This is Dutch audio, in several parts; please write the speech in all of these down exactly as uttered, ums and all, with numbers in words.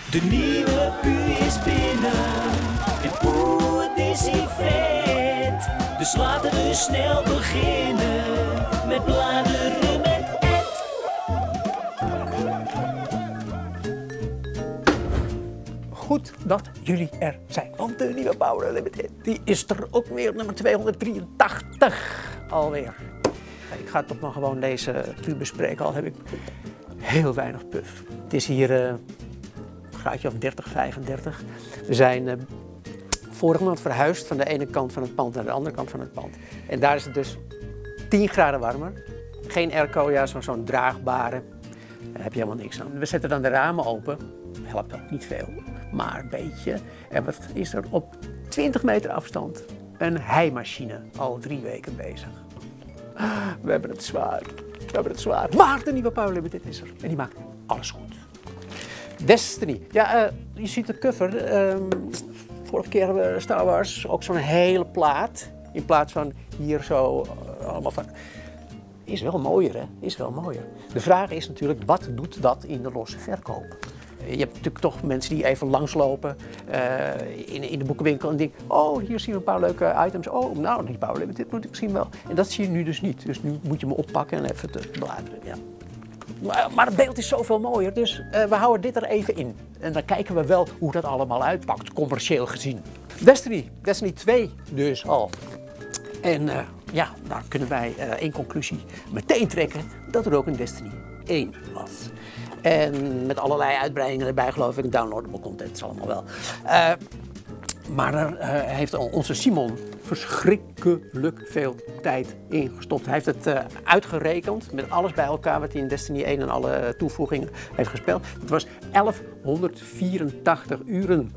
De nieuwe Pu is binnen. En oeh, het is hier vet. Dus laten we snel beginnen. Met bladeren met Ed. Goed dat jullie er zijn. Want de nieuwe Power Unlimited, die is er ook weer, nummer tweehonderddrieëntachtig alweer. Ik ga toch maar gewoon deze Pu bespreken, al heb ik heel weinig puff. Het is hier uh, een graadje of dertig, vijfendertig. We zijn uh, vorige maand verhuisd van de ene kant van het pand naar de andere kant van het pand. En daar is het dus tien graden warmer. Geen airco, ja, zo'n zo draagbare. Daar heb je helemaal niks aan. We zetten dan de ramen open. Helpt ook niet veel, maar een beetje. En wat is er op twintig meter afstand? Een heimachine, al drie weken bezig. We hebben het zwaar. We hebben het zwaar. Maar de nieuwe Power Unlimited is er. En die maakt alles goed. Destiny. Ja, uh, je ziet de cover. Uh, vorige keer hebben we Star Wars ook zo'n hele plaat. In plaats van hier zo uh, allemaal van... Is wel mooier, hè? Is wel mooier. De vraag is natuurlijk, wat doet dat in de losse verkoop? Je hebt natuurlijk toch mensen die even langslopen uh, in, in de boekenwinkel en denken, oh, hier zien we een paar leuke items. Oh, nou, die Power Unlimited moet ik misschien wel. En dat zie je nu dus niet. Dus nu moet je me oppakken en even te bladeren. Ja. Maar, maar het beeld is zoveel mooier, dus uh, we houden dit er even in. En dan kijken we wel hoe dat allemaal uitpakt, commercieel gezien. Destiny, Destiny twee dus al. En uh, ja, daar kunnen wij uh, in conclusie meteen trekken dat er ook een Destiny één was. En met allerlei uitbreidingen erbij, geloof ik, downloadable content, is allemaal wel. Uh, maar er uh, heeft onze Simon verschrikkelijk veel tijd in gestopt. Hij heeft het uh, uitgerekend met alles bij elkaar wat hij in Destiny één en alle toevoegingen heeft gespeeld. Het was elfhonderdvierentachtig uren.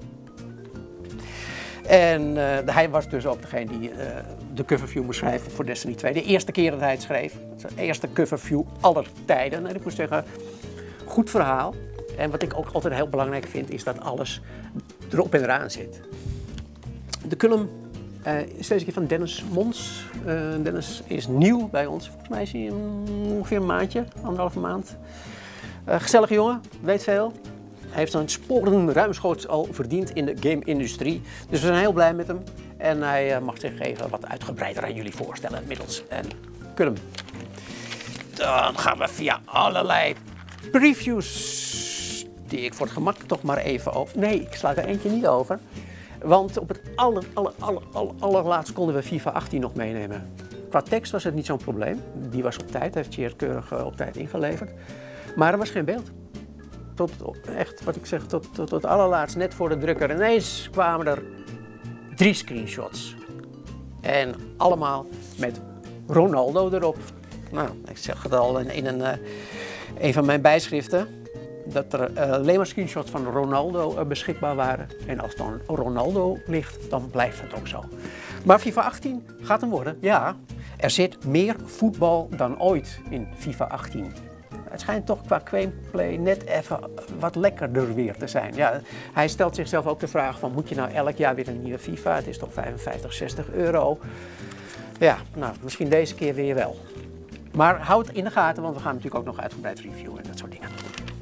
En uh, hij was dus ook degene die uh, de coverview moest schrijven voor Destiny twee. De eerste keer dat hij het schreef. Het is de eerste coverview aller tijden. En ik moet zeggen, goed verhaal. En wat ik ook altijd heel belangrijk vind, is dat alles erop en eraan zit. De column uh, is deze keer van Dennis Mons. Uh, Dennis is nieuw bij ons. Volgens mij is hij een, ongeveer een maandje, anderhalve maand. Uh, gezellige jongen, weet veel. Hij heeft zijn sporen ruimschoots al verdiend in de game-industrie. Dus we zijn heel blij met hem. En hij uh, mag zich even wat uitgebreider aan jullie voorstellen middels een column. Dan gaan we via allerlei previews, die ik voor het gemak toch maar even over... Nee, ik sla er eentje niet over. Want op het aller, aller, aller, aller, allerlaatst konden we FIFA achttien nog meenemen. Qua tekst was het niet zo'n probleem. Die was op tijd, heeft Tjeerd keurig uh, op tijd ingeleverd. Maar er was geen beeld. Tot, echt, wat ik zeg, tot, tot, tot allerlaatst, net voor de drukker. Ineens kwamen er drie screenshots. En allemaal met Ronaldo erop. Nou, ik zeg het al in, in een, uh, een van mijn bijschriften. Dat er uh, alleen maar screenshots van Ronaldo uh, beschikbaar waren. En als dan Ronaldo ligt, dan blijft het ook zo. Maar FIFA achttien gaat hem worden. Ja, er zit meer voetbal dan ooit in FIFA achttien. Het schijnt toch qua gameplay net even wat lekkerder weer te zijn. Ja, hij stelt zichzelf ook de vraag van, moet je nou elk jaar weer een nieuwe FIFA? Het is toch vijfenvijftig, zestig euro. Ja, nou, misschien deze keer weer wel. Maar houd het in de gaten, want we gaan natuurlijk ook nog uitgebreid reviewen en dat soort dingen.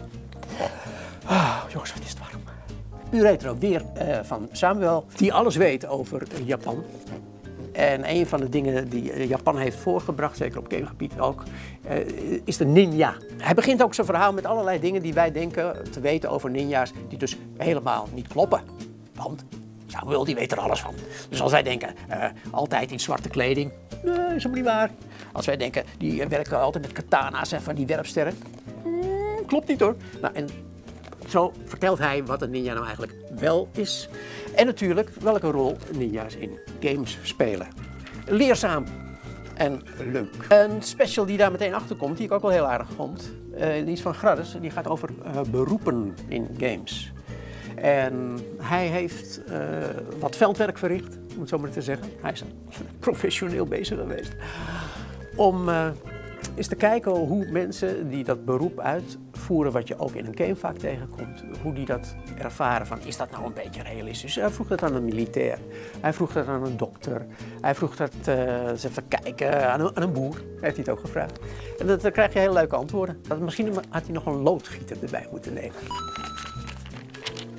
Oh, jongens, wat is het warm. U retro weer uh, van Samuel, die alles weet over uh, Japan. En een van de dingen die Japan heeft voorgebracht, zeker op gamegebied ook, uh, is de ninja. Hij begint ook zijn verhaal met allerlei dingen die wij denken te weten over ninja's, die dus helemaal niet kloppen. Want Samuel die weet er alles van. Dus als wij denken, uh, altijd in zwarte kleding, nee, is helemaal niet waar. Als wij denken, die werken altijd met katana's en van die werpsterren, mm, klopt niet hoor. Nou, en zo vertelt hij wat een ninja nou eigenlijk wel is. En natuurlijk welke rol ninja's in games spelen. Leerzaam en leuk. Een special die daar meteen achter komt, die ik ook wel heel aardig vond. Uh, die is van Gradus, die gaat over uh, beroepen in games. En hij heeft uh, wat veldwerk verricht, om het zo maar te zeggen. Hij is professioneel bezig geweest. Om uh, eens te kijken hoe mensen die dat beroep uitvoeren, wat je ook in een game vaak tegenkomt, hoe die dat ervaren van, is dat nou een beetje realistisch? Hij vroeg dat aan een militair, hij vroeg dat aan een dokter, hij vroeg dat, uh, eens even kijken, aan een, aan een boer, heeft hij het ook gevraagd. En dat, dan krijg je hele leuke antwoorden. Dat, misschien had hij nog een loodgieter erbij moeten nemen.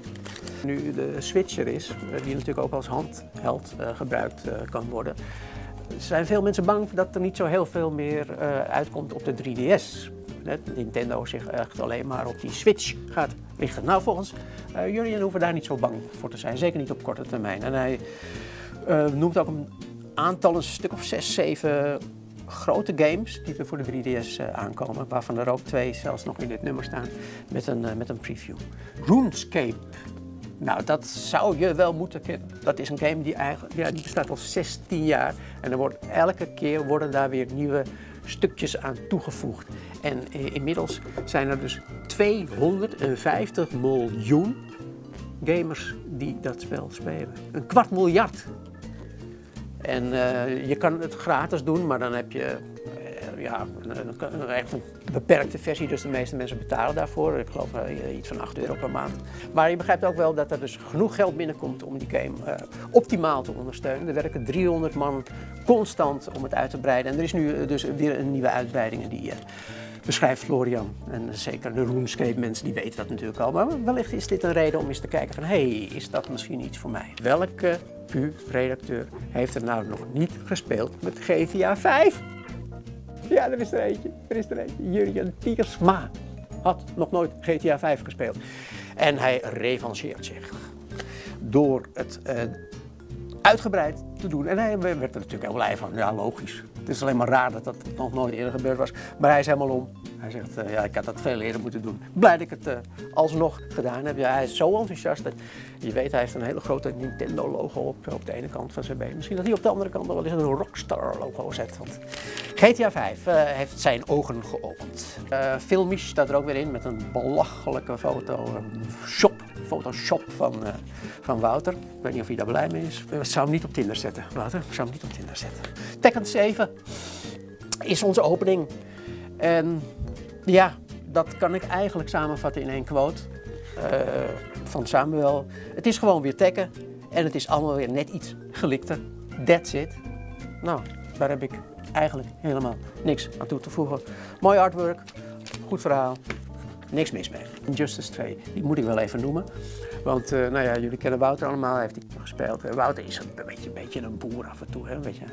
Nu de Switch er is, die natuurlijk ook als handheld uh, gebruikt uh, kan worden, zijn veel mensen bang dat er niet zo heel veel meer uh, uitkomt op de drie D S. Dat Nintendo zich echt alleen maar op die Switch gaat richten. Nou, volgens uh, Jurjen hoeven we daar niet zo bang voor te zijn, zeker niet op korte termijn. En hij uh, noemt ook een aantal, een stuk of zes, zeven grote games die er voor de drie D S uh, aankomen, waarvan er ook twee zelfs nog in dit nummer staan met een, uh, met een preview. RuneScape. Nou, dat zou je wel moeten kennen. Dat is een game die eigenlijk, ja, die bestaat al zestien jaar en er wordt, elke keer worden daar weer nieuwe stukjes aan toegevoegd. En eh, inmiddels zijn er dus tweehonderdvijftig miljoen gamers die dat spel spelen. Een kwart miljard. En uh, je kan het gratis doen, maar dan heb je uh, ja, een, een, echt een beperkte versie, dus de meeste mensen betalen daarvoor. Ik geloof uh, iets van acht euro per maand. Maar je begrijpt ook wel dat er dus genoeg geld binnenkomt om die game uh, optimaal te ondersteunen. Er werken driehonderd man constant om het uit te breiden. En er is nu uh, dus weer een nieuwe uitbreiding die uh, beschrijft Florian. En zeker de RuneScape mensen die weten dat natuurlijk al. Maar wellicht is dit een reden om eens te kijken van, hé, hey, is dat misschien iets voor mij? Welke Q redacteur heeft er nou nog niet gespeeld met G T A vijf? Ja, er is er eentje. Er is er eentje. Jurjen Tiersma had nog nooit G T A vijf gespeeld. En hij revancheert zich door het uh, uitgebreid te doen. En hij werd er natuurlijk heel blij van. Ja, logisch. Het is alleen maar raar dat dat nog nooit eerder gebeurd was. Maar hij is helemaal om. Hij zegt, uh, ja, ik had dat veel eerder moeten doen. Blij dat ik het uh, alsnog gedaan heb. Ja, hij is zo enthousiast. Dat, je weet, hij heeft een hele grote Nintendo logo op, op de ene kant van zijn been. Misschien dat hij op de andere kant wel eens een Rockstar logo zet. Want G T A vijf uh, heeft zijn ogen geopend. Uh, Filmish staat er ook weer in met een belachelijke foto. Een shop, Photoshop van, uh, van Wouter. Ik weet niet of hij daar blij mee is. Ik zou hem niet op Tinder zetten, Wouter. Ik zou hem niet op Tinder zetten. Tekken zeven is onze opening. En ja, dat kan ik eigenlijk samenvatten in één quote uh, van Samuel. Het is gewoon weer Tekken en het is allemaal weer net iets gelikter. That's it. Nou, daar heb ik eigenlijk helemaal niks aan toe te voegen. Mooi artwork, goed verhaal, niks mis mee. Injustice twee, die moet ik wel even noemen. Want uh, nou ja, jullie kennen Wouter allemaal, hij heeft die gespeeld. Wouter is een beetje, een beetje een boer af en toe, hè? Een beetje.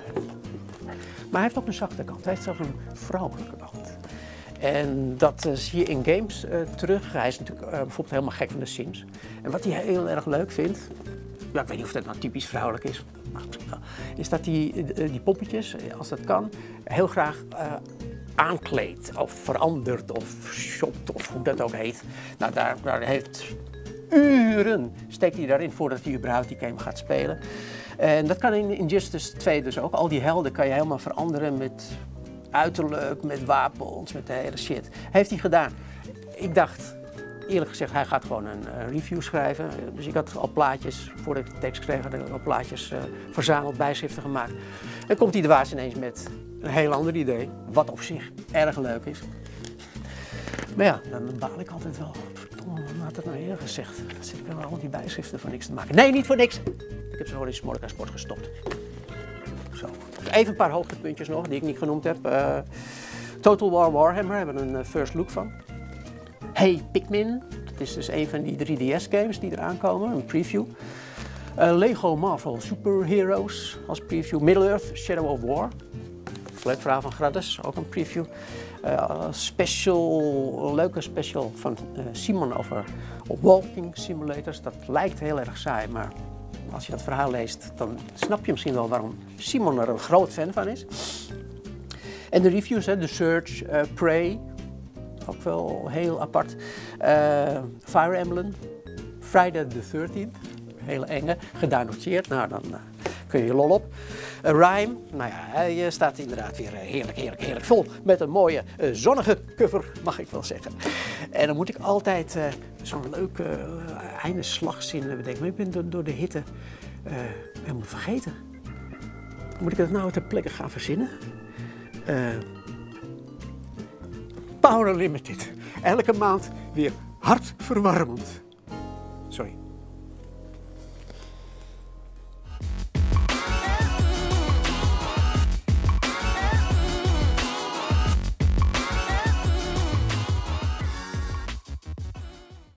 Maar hij heeft ook een zachte kant, hij heeft zelfs een vrouwelijke kant. En dat uh, zie je in games uh, terug. Hij is natuurlijk uh, bijvoorbeeld helemaal gek van de Sims. En wat hij heel erg leuk vindt, ja, ik weet niet of dat nou typisch vrouwelijk is, maar misschien wel, is dat hij uh, die poppetjes, als dat kan, heel graag uh, aankleedt of verandert of shopt of hoe dat ook heet. Nou, daar, daar heeft uren steekt hij daarin voordat hij überhaupt die game gaat spelen. En dat kan in Injustice twee dus ook. Al die helden kan je helemaal veranderen met uiterlijk, met wapens, met de hele shit. Heeft hij gedaan. Ik dacht, eerlijk gezegd, hij gaat gewoon een uh, review schrijven. Dus ik had al plaatjes, voordat ik de tekst kreeg, had ik al plaatjes uh, verzameld, bijschriften gemaakt. En komt hij de waas ineens met een heel ander idee, wat op zich erg leuk is. Maar ja, dan baal ik altijd wel. Verdomme, wat had het nou eerder gezegd? Dan zit ik wel al die bijschriften voor niks te maken. Nee, niet voor niks! Ik heb ze gewoon in Smorka Sport gestopt. Zo. Even een paar hoogtepuntjes nog, die ik niet genoemd heb. Uh, Total War Warhammer hebben we een uh, first look van. Hey Pikmin, dat is dus een van die drie D S games die eraan komen, een preview. Uh, Lego Marvel Super Heroes als preview. Middle-earth Shadow of War. Leuk verhaal van Gradus, ook een preview. Uh, special, een leuke special van uh, Simon over walking simulators. Dat lijkt heel erg saai, maar als je dat verhaal leest, dan snap je misschien wel waarom Simon er een groot fan van is. En de reviews, hè, The Search, uh, Prey, ook wel heel apart. Uh, Fire Emblem, Friday the thirteenth, hele enge, gedownloadeerd. Nou, dan uh, kun je je lol op. Uh, Rime, nou ja, hij uh, staat inderdaad weer uh, heerlijk, heerlijk, heerlijk vol met een mooie uh, zonnige cover, mag ik wel zeggen. En dan moet ik altijd uh, zo'n leuke uh, einde slagzin bedenken. Maar ik ben door, door de hitte uh, helemaal vergeten. Moet ik dat nou ter plekke gaan verzinnen? Uh, Power Limited. Elke maand weer hartverwarmend. Sorry.